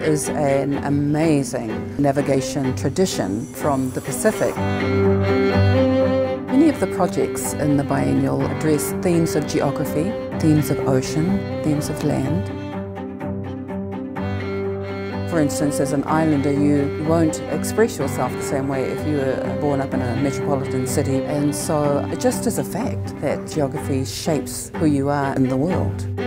is an amazing navigation tradition from the Pacific. Many of the projects in the biennial address themes of geography, themes of ocean, themes of land. For instance, as an islander, you won't express yourself the same way if you were born up in a metropolitan city. And so it just is a fact that geography shapes who you are in the world.